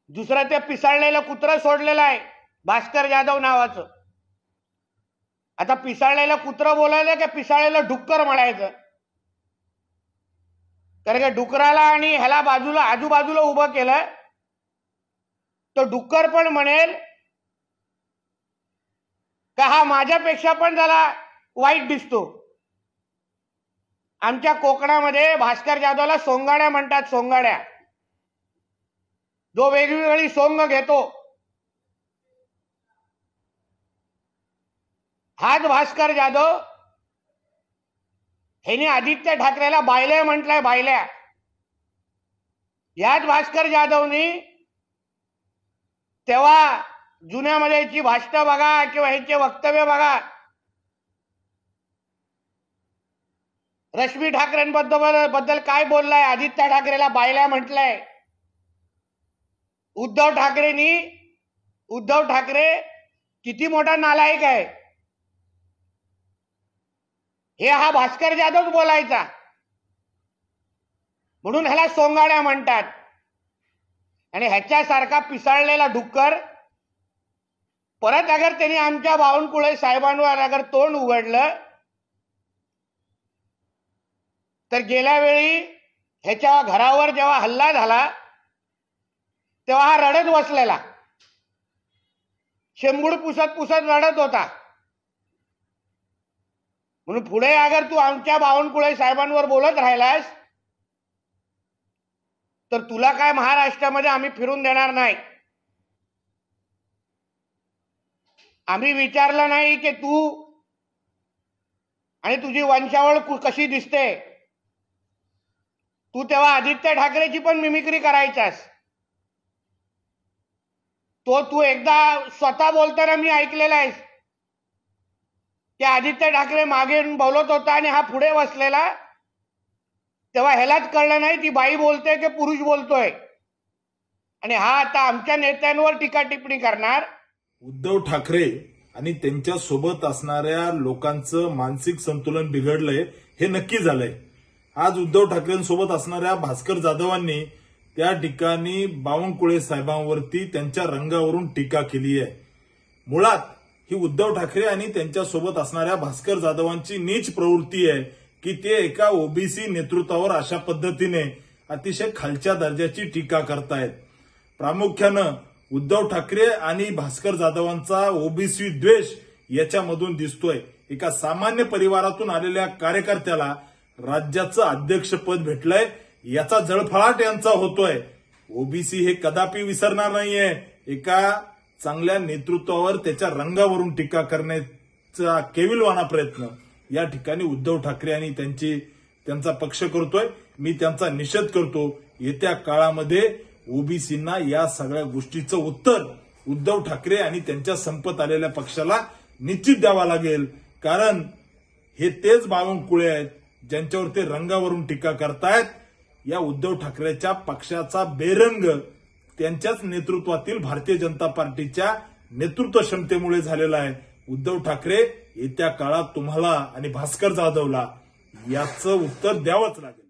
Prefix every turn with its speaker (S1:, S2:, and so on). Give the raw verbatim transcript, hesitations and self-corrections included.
S1: दुसरं ते पिसाळलेलं कुत्रं सोडलेलं आहे भास्कर जाधव नावाचं. आता पिसाळलेलं कुत्रं बोलायचं की पिसाळलेलं डुक्कर म्हणायचं? कारण की डुकराला आणि ह्याला बाजूला आजूबाजूला उभं केलं तो डुक्कर पण म्हणेल का हा माझ्यापेक्षा पण त्याला वाईट दिसतो. आमच्या कोकणामध्ये भास्कर जाधवला सोंगाड्या म्हणतात, सोंगाड्या. जो वेगवेगळी सोंग घेतो हाच भास्कर जाधव. ह्याने आदित्य ठाकरेला बायल्या म्हटलंय, बायल्या. याच भास्कर जाधवनी तेव्हा जुन्यामध्येची भाषणं बघा किंवा ह्यांचे वक्तव्य बघा, रश्मी ठाकरेंबद्दल बद्दल काय बोललाय, आदित्य ठाकरेला बायल्या म्हटलंय. उद्धव ठाकरेंनी उद्धव ठाकरे किती मोठा नालायक आहे हे हा भास्कर जाधव बोलायचा. म्हणून ह्याला सोंगाड्या म्हणतात. आणि ह्याच्यासारखा पिसाळलेला डुक्कर परत अगर त्यांनी आमच्या बावनकुळे साहेबांवर अगर तोंड उघडलं तर गेल्या वेळी ह्याच्या घरावर जेव्हा हल्ला झाला तेव्हा हा रडत बसलेला, शेंबूड पुसत पुसत रडत होता. म्हणून पुढे अगर तू आमच्या बावनकुळे साहेबांवर बोलत राहिलास तर तुला काय महाराष्ट्रामध्ये आम्ही फिरून देणार नाही. आम्ही विचारलं नाही की तू आणि तुझी वंशावळ कशी दिसते. तू तेव्हा आदित्य ठाकरेची पण मिमिक्री करायचास. तो तू एकदा स्वतः बोलताना मी ऐकलेला आहे की आदित्य ठाकरे मागे बोलत होता आणि हा पुढे बसलेला, तेव्हा ह्यालाच कळलं नाही ती बाई बोलते की पुरुष बोलतोय. आणि हा आता आमच्या नेत्यांवर टीका टिप्पणी करणार.
S2: उद्धव ठाकरे आणि त्यांच्या सोबत असणाऱ्या लोकांचं मानसिक संतुलन बिघडलंय हे नक्की झालंय. आज उद्धव ठाकरेंसोबत असणाऱ्या भास्कर जाधवांनी त्या ठिकाणी बावनकुळे साहेबांवरती त्यांच्या रंगावरून टीका केली आहे. मुळात ही उद्धव ठाकरे आणि त्यांच्यासोबत असणाऱ्या भास्कर जाधवांची नीच प्रवृत्ती आहे की ते एका ओबीसी नेतृत्वावर अशा पद्धतीने अतिशय खालच्या दर्जाची टीका करतायत. प्रामुख्यानं उद्धव ठाकरे आणि भास्कर जाधवांचा ओबीसी द्वेष याच्यामधून दिसतोय. एका सामान्य परिवारातून आलेल्या कार्यकर्त्याला राज्याचं अध्यक्षपद भेटलंय याचा जळफळाट यांचा होतोय. ओबीसी हे कदापि विसरणार नाहीये. एका चांगल्या नेतृत्वावर त्याच्या रंगावरून टीका करण्याचा केविलवाणा प्रयत्न या ठिकाणी उद्धव ठाकरे आणि त्यांची त्यांचा पक्ष करतोय. मी त्यांचा निषेध करतो. येत्या काळामध्ये ओबीसींना या सगळ्या गोष्टीचं उत्तर उद्धव ठाकरे आणि त्यांच्या संपत आलेल्या पक्षाला निश्चित द्यावा लागेल. कारण हे तेच बावनकुळे आहेत ज्यांच्यावर ते रंगावरून टीका करतायत. या उद्धव ठाकरेच्या पक्षाचा बेरंग त्यांच्याच नेतृत्वातील भारतीय जनता पार्टीच्या नेतृत्व क्षमतेमुळे झालेला आहे. उद्धव ठाकरे येत्या काळात तुम्हाला आणि भास्कर जाधवला याचं उत्तर द्यावंच लागेल.